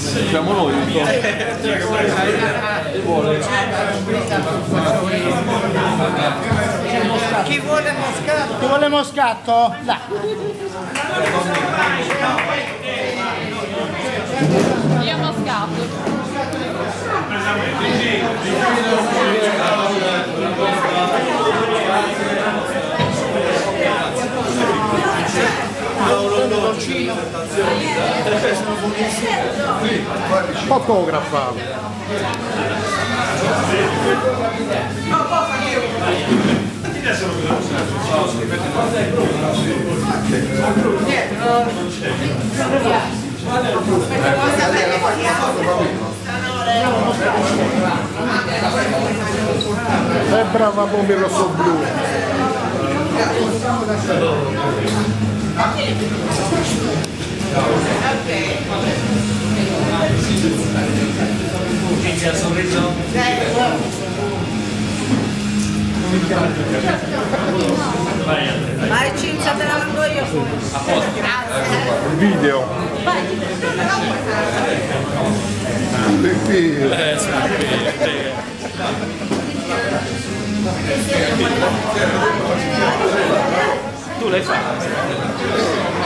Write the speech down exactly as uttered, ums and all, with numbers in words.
Siamo noi, Chi vuole moscato? Chi vuole moscato? Là. Io moscato. Fotografa. È brava bomba rosso blu. Cinzia, sorriso? Vai Cinzia, te la mando io. A posto. Grazie. Video. Vai. Pipì. Eh, sì, tu l'hai fatto?